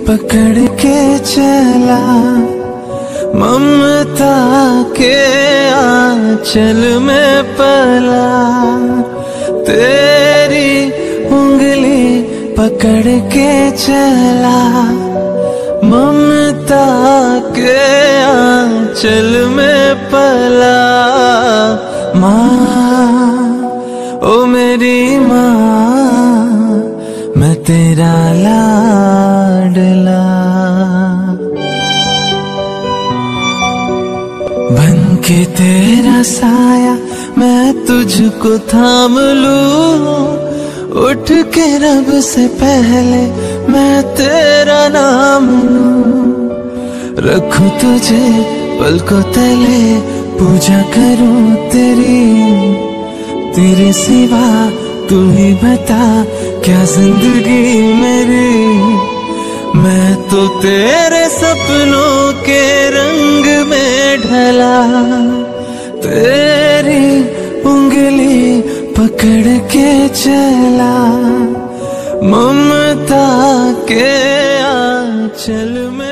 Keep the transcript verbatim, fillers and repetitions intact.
पकड़ के चला, ममता के आंचल में पला। तेरी उंगली पकड़ के चला, ममता के आंचल में पला। माँ ओ मेरी माँ, मैं तेरा लाडला। बन के तेरा साया मैं तुझको थाम लूं, उठ के रब से पहले मैं तेरा नाम लूं। रखूं तुझे पलकों तले, पूजा करूं तेरी, तेरे सिवा तू ही बता क्या जिंदगी मेरी। मैं तो तेरे सपनों के रंग में ढला, तेरी उंगली पकड़ के चला, ममता के आंचल में।